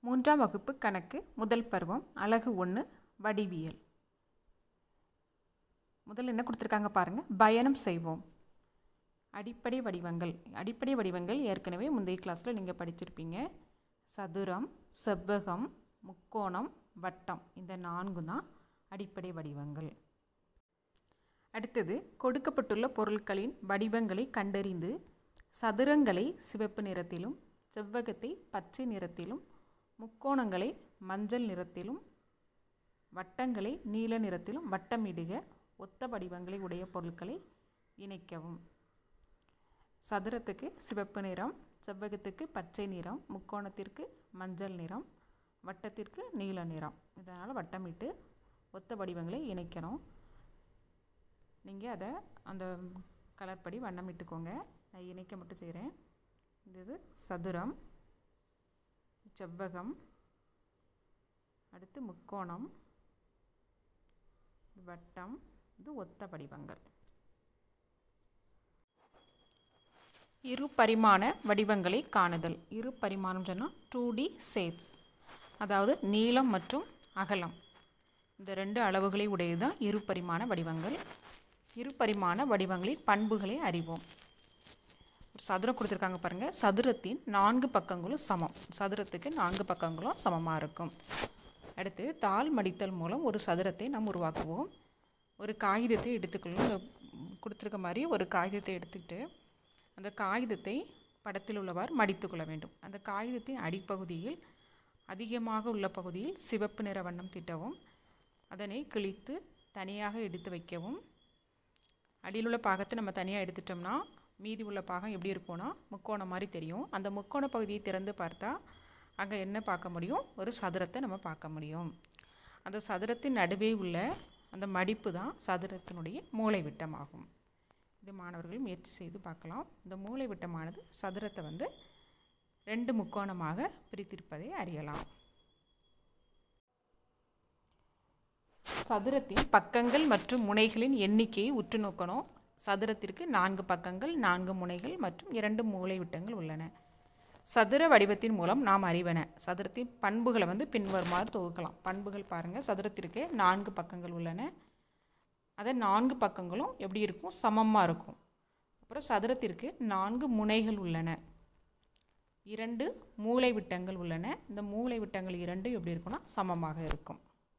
மூன்றாம் வகுப்பு கணக்கு முதல் பருவம் அலகு 1 வடிவியல். முதல்ல என்ன கொடுத்துருக்காங்க பாருங்கள். பயணம் செய்வோம். அடிப்படை வடிவங்கள் ஏற்கனவே முந்தைய கிளாஸில் நீங்கள் படிச்சிருப்பீங்க. சதுரம், செவ்வகம், முக்கோணம், வட்டம், இந்த 4 தான் அடிப்படை வடிவங்கள். அடுத்தது கொடுக்கப்பட்டுள்ள பொருட்களின் வடிவங்களை கண்டறிந்து சதுரங்களை சிவப்பு நிறத்திலும், செவ்வகத்தை பச்சை நிறத்திலும், முக்கோணங்களை மஞ்சள் நிறத்திலும், வட்டங்களை நீல நிறத்திலும் வட்டமிடுக. ஒத்த வடிவங்களை உடைய பொருட்களை இணைக்கவும். சதுரத்துக்கு சிவப்பு நிறம், செவ்வகத்துக்கு பச்சை நிறம், முக்கோணத்திற்கு மஞ்சள் நிறம், வட்டத்திற்கு நீல நிறம். இதனால் வட்டமிட்டு ஒத்த வடிவங்களை இணைக்கணும். நீங்கள் அதை அந்த கலர் படி வண்ணமிட்டுக்கோங்க. நான் இணைக்க மட்டும் செய்கிறேன். இது சதுரம், செவ்வகம், அடுத்து முக்கோணம், வட்டம், இது ஒத்த வடிவங்கள். இரு பரிமாண வடிவங்களை காணுதல். இரு பரிமாணம் சொன்னால் 2D ஷேப்ஸ், அதாவது நீளம் மற்றும் அகலம், இந்த 2 அளவுகளை உடையதுதான் இரு பரிமாண வடிவங்கள். இரு பரிமாண வடிவங்களின் பண்புகளை அறிவோம். ஒரு சதுரம் கொடுத்துருக்காங்க பாருங்கள். சதுரத்தின் 4 பக்கங்களும் சமம். சதுரத்துக்கு 4 பக்கங்களும் சமமாக இருக்கும். அடுத்து தாள் மடித்தல் மூலம் ஒரு சதுரத்தை நாம் உருவாக்குவோம். ஒரு காகிதத்தை எடுத்துக்கொள்ளும். கொடுத்துருக்க மாதிரி ஒரு காகிதத்தை எடுத்துக்கிட்டு அந்த காகிதத்தை படத்தில் உள்ளவாறு மடித்து கொள்ள வேண்டும். அந்த காகிதத்தின் அடிப்பகுதியில் அதிகமாக உள்ள பகுதியில் சிவப்பு நிற வண்ணம் தீட்டவும். அதனை கிழித்து தனியாக எடுத்து வைக்கவும். அடியில் உள்ள பாகத்தை நம்ம தனியாக எடுத்துட்டோம்னா மீதி உள்ள பாகம் எப்படி இருக்கும்னா முக்கோணம் மாதிரி தெரியும். அந்த முக்கோண பகுதியை திறந்து பார்த்தா அங்கே என்ன பார்க்க முடியும்? ஒரு சதுரத்தை நம்ம பார்க்க முடியும். அந்த சதுரத்தின் நடுவே உள்ள அந்த மடிப்பு தான் சதுரத்தினுடைய மூலை விட்டமாகும். இது மாணவர்கள் முயற்சி செய்து பார்க்கலாம். இந்த மூலை விட்டமானது சதுரத்தை 2 முக்கோணமாக பிரித்திருப்பதை அறியலாம். சதுரத்தின் பக்கங்கள் மற்றும் முனைகளின் எண்ணிக்கையை உற்று நோக்கணும். சதுரத்திற்கு 4 பக்கங்கள், 4 முனைகள் மற்றும் 2 மூலை விட்டங்கள் உள்ளன. சதுர வடிவத்தின் மூலம் நாம் அறிவன. சதுரத்தின் பண்புகளை பின்வருமாறு தொகுக்கலாம். பண்புகள் பாருங்கள். சதுரத்திற்கு 4 பக்கங்கள் உள்ளன. அதை 4 பக்கங்களும் எப்படி இருக்கும்? சமமாக இருக்கும். அப்புறம் சதுரத்திற்கு 4 முனைகள் உள்ளன. 2 மூலை விட்டங்கள் உள்ளன. இந்த மூலை விட்டங்கள் 2 எப்படி இருக்குன்னா சமமாக இருக்கும்.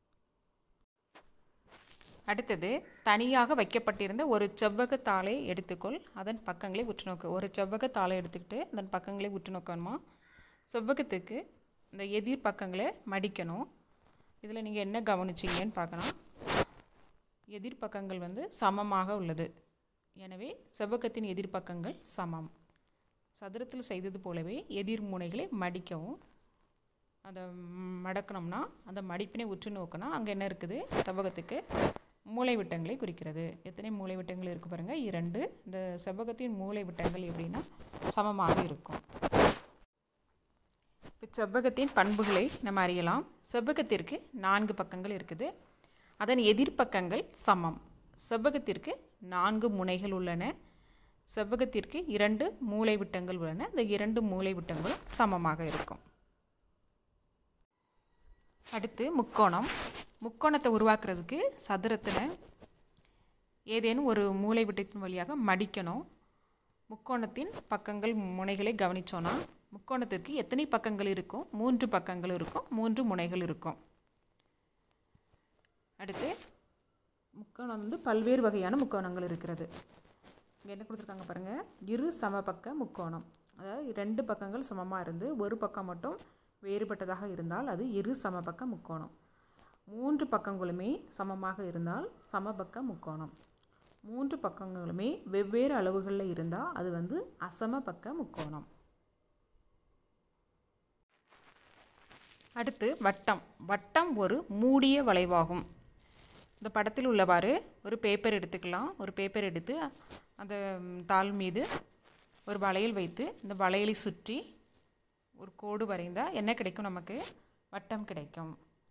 அடுத்தது தனியாக வைக்கப்பட்டிருந்த ஒரு செவ்வகத்தாளை எடுத்துக்கொள். அதன் பக்கங்களை உற்று நோக்கு. ஒரு செவ்வகத்தாளை எடுத்துக்கிட்டு அதன் பக்கங்களை உற்று நோக்கணுமா? செவ்வகத்துக்கு இந்த எதிர் பக்கங்களை மடிக்கணும். இதில் நீங்கள் என்ன கவனிச்சிங்கன்னு பார்க்கணும். எதிர் பக்கங்கள் சமமாக உள்ளது. எனவே செவ்வகத்தின் எதிர் பக்கங்கள் சமம். சதுரத்தில் செய்தது போலவே எதிர் முனைகளை மடிக்கவும். அதை மடக்கணும்னா அந்த மடிப்பினை உற்று நோக்கினா அங்கே என்ன இருக்குது? செவ்வகத்துக்கு மூலை விட்டங்களை குறிக்கிறது. எத்தனை மூலை விட்டங்கள் இருக்குது பாருங்கள்? 2. இந்த செவ்வகத்தின் மூலை விட்டங்கள் எப்படின்னா சமமாக இருக்கும். இப்போ செவ்வகத்தின் பண்புகளை நம்ம அறியலாம். செவ்வகத்திற்கு 4 பக்கங்கள் இருக்குது. அதன் எதிர்ப்பக்கங்கள் சமம். செவ்வகத்திற்கு 4 முனைகள் உள்ளன. செவ்வகத்திற்கு 2 மூலை விட்டங்கள் உள்ளன. இந்த 2 மூலை விட்டங்களும் சமமாக இருக்கும். அடுத்து முக்கோணம். முக்கோணத்தை உருவாக்குறதுக்கு சதுரத்தில் ஏதேனும் ஒரு மூலை விட்டத்தின் வழியாக மடிக்கணும். முக்கோணத்தின் பக்கங்கள் முனைகளை கவனித்தோன்னா முக்கோணத்திற்கு எத்தனை பக்கங்கள் இருக்கும்? 3 பக்கங்கள் இருக்கும், 3 முனைகள் இருக்கும். அடுத்து முக்கோணம் பல்வேறு வகையான முக்கோணங்கள் இருக்கிறது. இங்கே என்ன கொடுத்துருக்காங்க பாருங்கள். இரு சமபக்க முக்கோணம். அதாவது 2 பக்கங்கள் சமமாக இருந்து ஒரு பக்கம் மட்டும் வேறுபட்டதாக இருந்தால் அது இரு சமபக்க முக்கோணம். 3 பக்கங்களுமே சமமாக இருந்தால் சமபக்க முக்கோணம். 3 பக்கங்களுமே வெவ்வேறு அளவுகளில் இருந்தால் அது அசமபக்க முக்கோணம். அடுத்து வட்டம். வட்டம் ஒரு மூடிய வளைவாகும். இந்த படத்தில் உள்ளவாறு ஒரு பேப்பர் எடுத்துக்கலாம். ஒரு பேப்பர் எடுத்து அந்த தாள் மீது ஒரு வளையல் வைத்து இந்த வளையலை சுற்றி ஒரு கோடு வரைந்தால் என்ன கிடைக்கும்? நமக்கு வட்டம் கிடைக்கும்.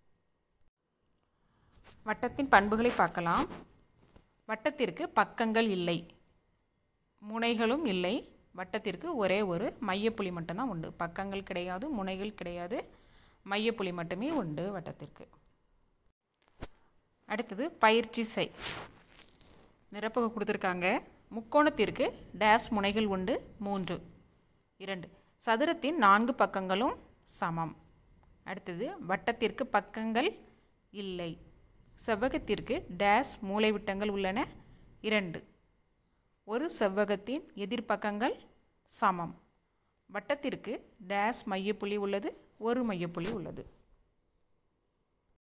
வட்டத்தின் பண்புகளை பார்க்கலாம். வட்டத்திற்கு பக்கங்கள் இல்லை, முனைகளும் இல்லை. வட்டத்திற்கு ஒரே ஒரு மையப்புள்ளி மட்டும்தான் உண்டு. பக்கங்கள் கிடையாது, முனைகள் கிடையாது, மையப்புள்ளி மட்டுமே உண்டு வட்டத்திற்கு. அடுத்தது பயிற்சி செய். நிரப்பக கொடுத்துருக்காங்க. முக்கோணத்திற்கு டேஸ் முனைகள் உண்டு 3. 2. சதுரத்தின் 4 பக்கங்களும் சமம். அடுத்தது வட்டத்திற்கு பக்கங்கள் இல்லை. செவ்வகத்திற்கு டேஸ் மூலைவிட்டங்கள் உள்ளன 2. ஒரு செவ்வகத்தின் எதிர்பக்கங்கள் சமம். வட்டத்திற்கு டேஸ் மையப்புள்ளி உள்ளது, ஒரு மையப்புள்ளி உள்ளது.